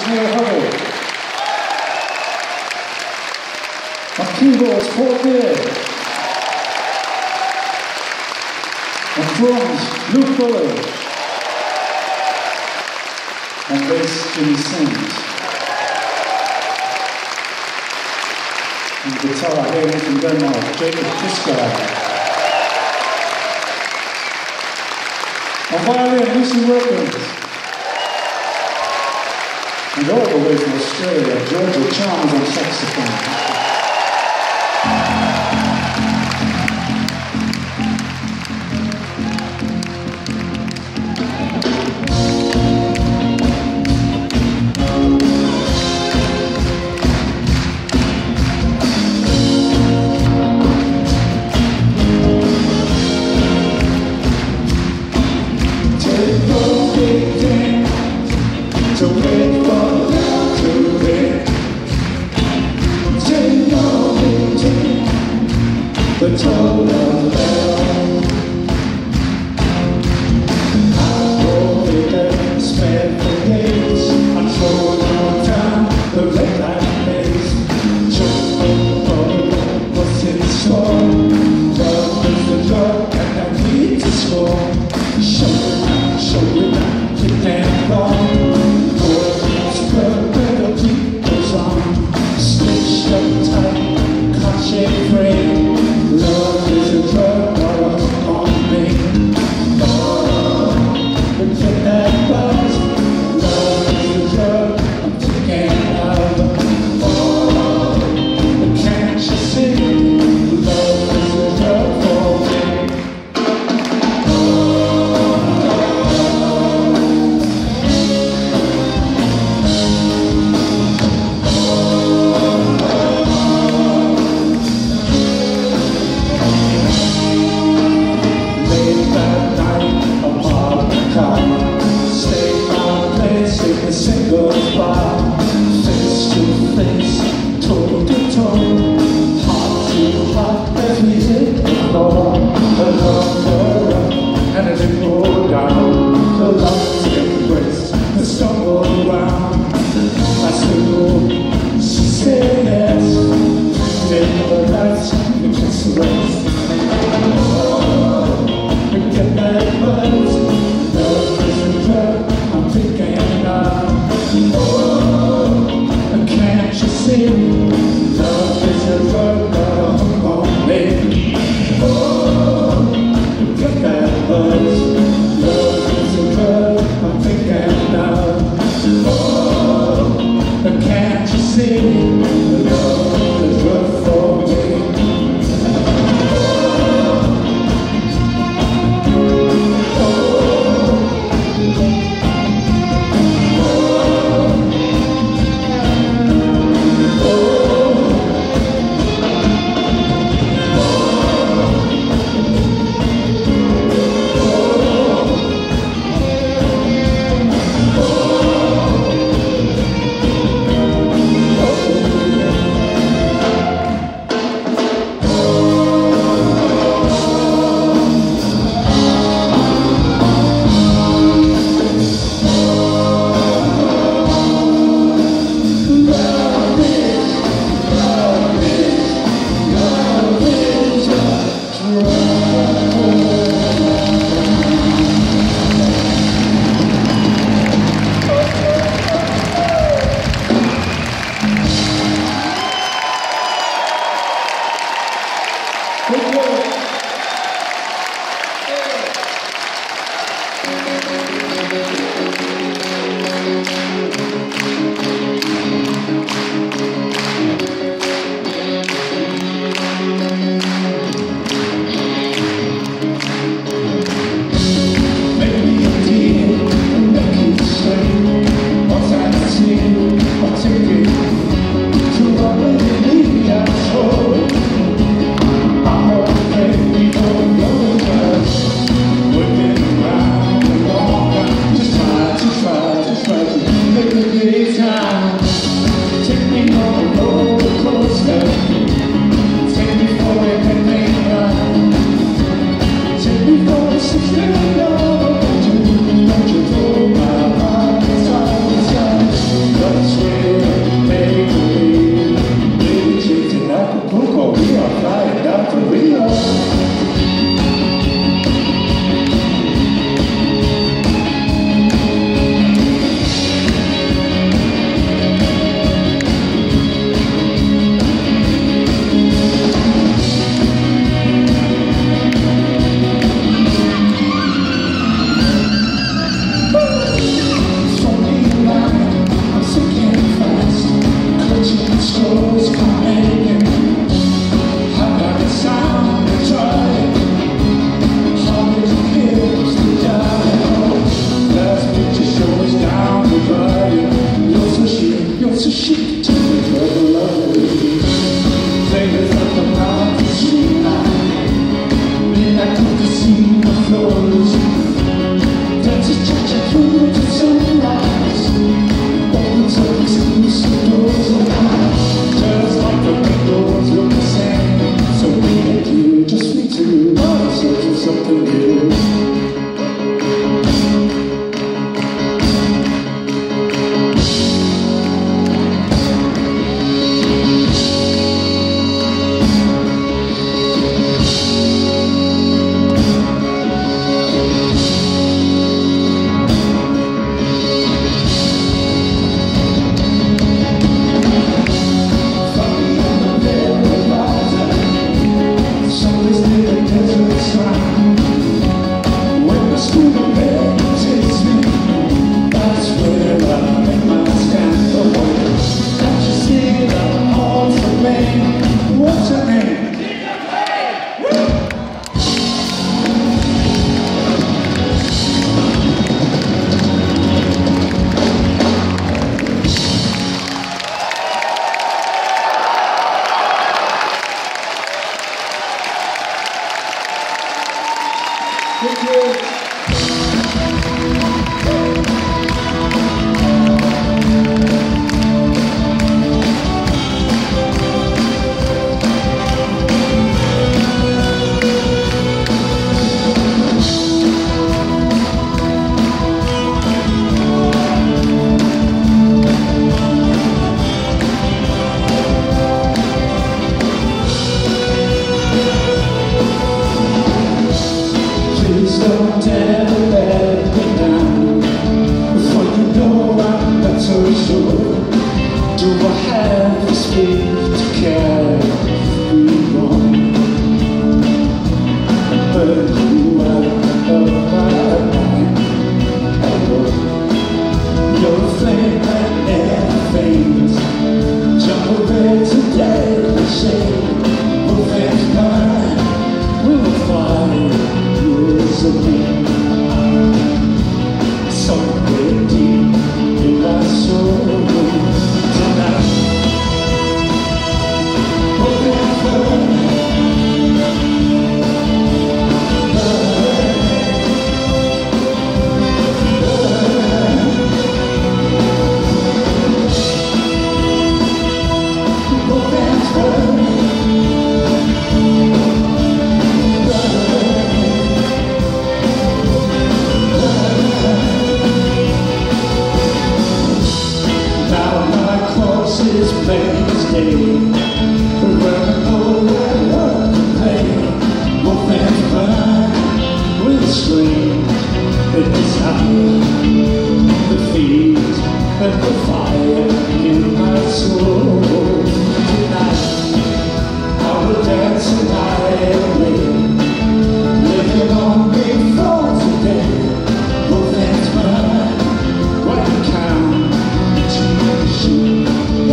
Neil Hubble. On keyboards, Paul Beard. On drums, Luke Bullard. On bass, Jimmy Sims. On guitar, hailing from Denmark, Jacob Kiska. On violin, Lucy Wilkins. And all the way from Australia, Georgia Charles on saxophone. The total bell. I rolled it and spent the days. I slowed on down the red light maze. Just for what's in store. Love is the drug and I need to score. Show it now, it can't fall. Boys, the beat goes on. Stitched up tight, conscious frame. Love is a drug, on me. Oh, forget that buzz. Love is a drug, I'm taking out. Oh, can't you see? Love is a drug for me. Single bar, face to face, toe to toe, heart to heart as we hit the floor. The love go up and as it go down, the lungs embrace, the stumble around. I said no, she said yes, then the lights, the kiss the race. Oh, forget that buzz, love is a drug, I'm thinking of. Oh, can't you see? Love is a drug, on me. Oh, get that buzz. Love is a drug, I'm thinking now. Oh, can't you see? Love is a drug for me. sure. Do I have the strength to carry you on? But you are of my mind. You're a flame that never fades. Jump away today and shade. We'll fence mine. We'll find years of me. Somewhere deep in my soul tonight. Is plain as day. But when I know that love can play, both hands burn with strange the desire, the feet and the fire in my soul. Tonight I will dance the night away, living on before today. Both hands burn when I count to shoot.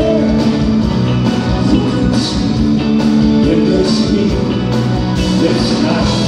This night,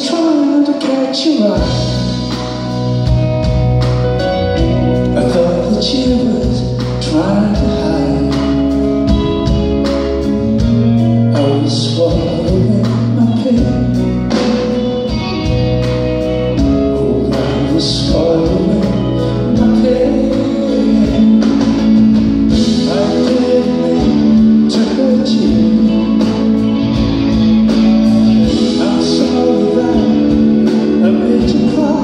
trying to catch your eye. I thought that you was trying to hide. I was swallowing my pain. Oh, I was swallowing my pain. I didn't mean to hurt you. I'm sorry that I made you cry.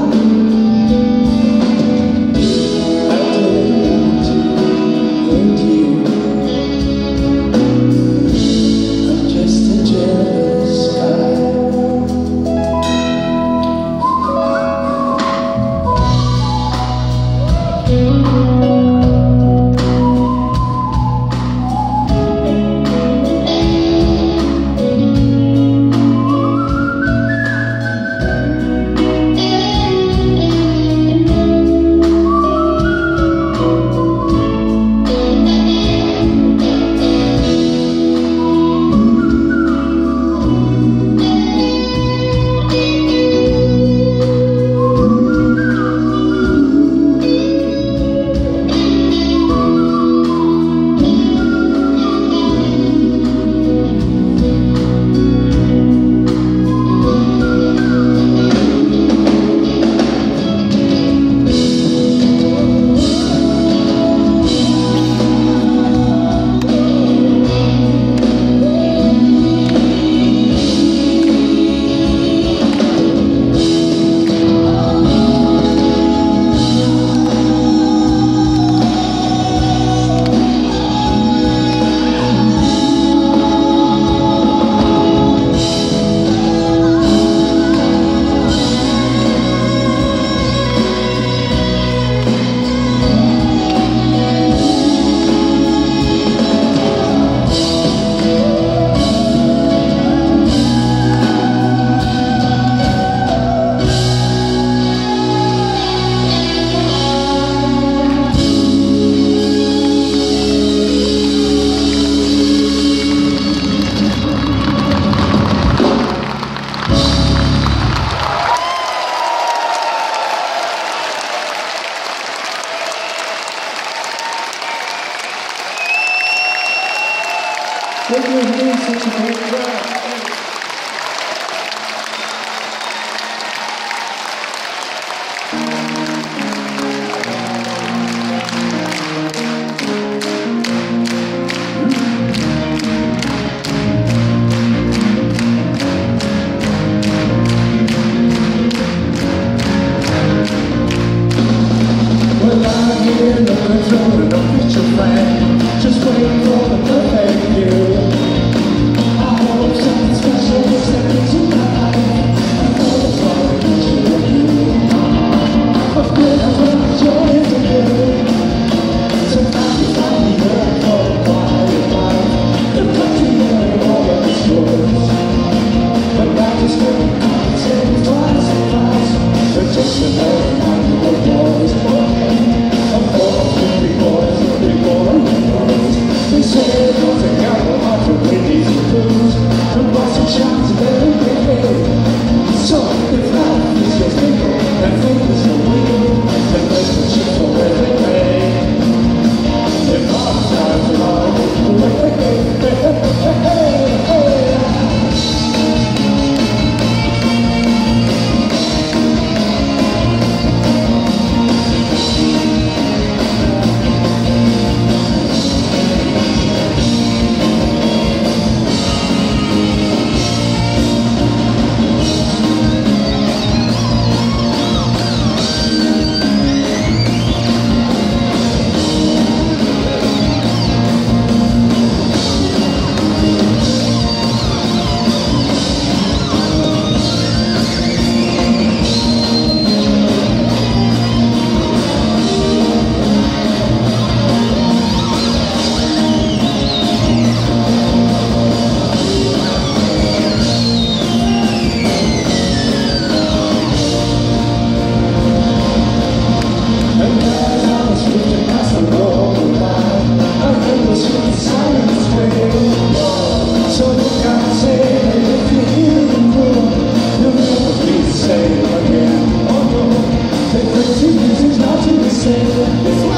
It's